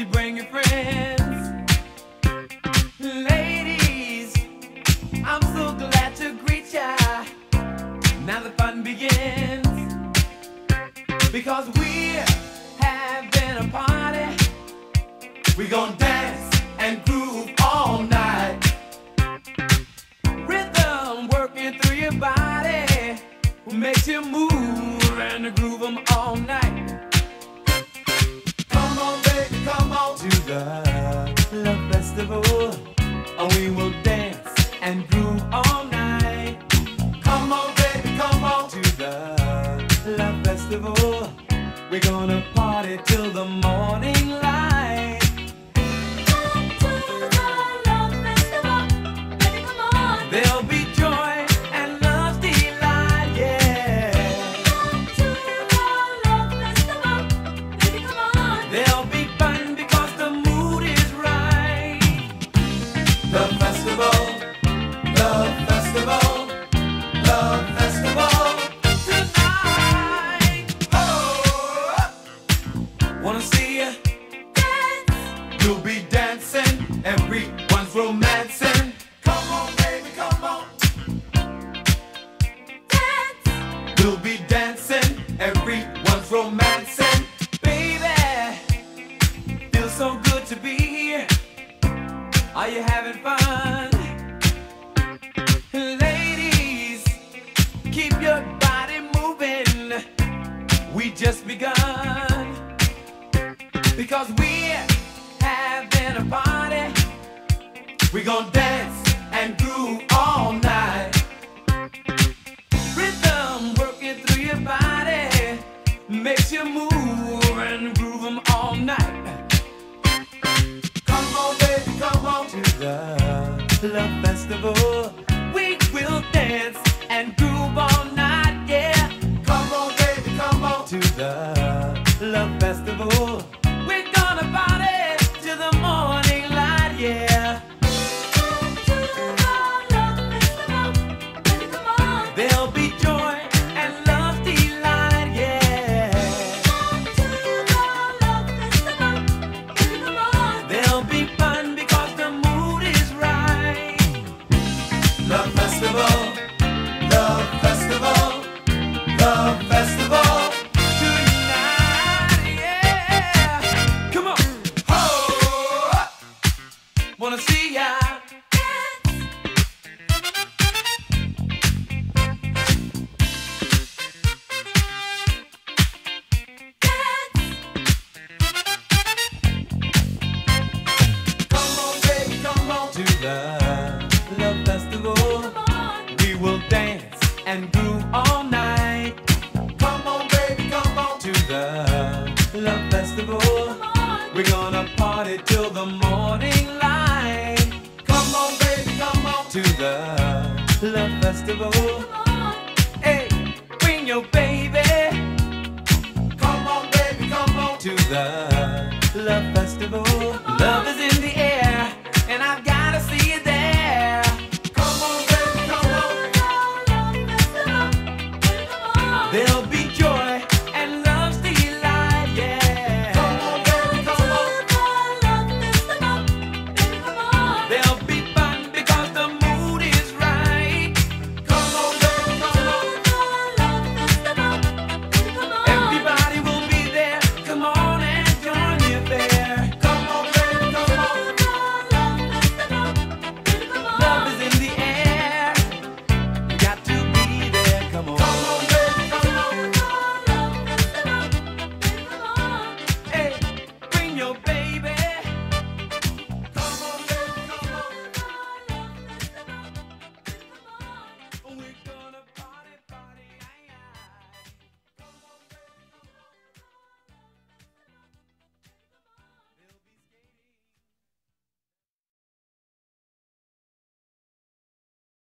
you bring your friends? Ladies, I'm so glad to greet ya. Now the fun begins, because we're having a party. We gon' dance and groove all night. Rhythm working through your body makes you move and groove 'em all night. Come on, baby, come on to the Love Festival. We will dance and groove all night. Come on, baby, come on to the Love Festival. We're gonna party till the morning light. Come to the Love Festival, baby, come on. There'll be joy and love's delight, yeah. Come to the Love Festival, baby, come on. There'll be fun because the mood is right. Love Festival, Love Festival, Love Festival tonight. Oh, wanna see ya Dance, You'll be dancing, everyone's romancing. Come on, baby, come on. dance, We'll be dancing, everyone's romancing. Baby, feels so good to be here. Are you having fun? Ladies, keep your body moving. We just begun, because we're having a party. We gon' dance and groove all night. Rhythm working through your body makes you move and groove 'em all night. Come on, baby, come on to the Love Festival. We will dance and groove all night, yeah. Come on, baby, come on to the Love Festival. We're gonna party till the morning light, yeah. come to the Love Festival, baby, come on. There'll be joy and love's delight, yeah. Come to the Love Festival, baby, come on. There'll be fun because the mood is right. Love Festival, Love Festival, Love Festival tonight, yeah. Come on, oh, wanna see ya. Come on, baby, come on to the Love Festival. We will dance and groove all night. Come on, baby, come on to the Love Festival. We're gonna party till the morning light. Come on, baby, come on to the Love Festival. Hey, bring your baby. Come on, baby, come on to the Love Festival. Love is in the air, and I've got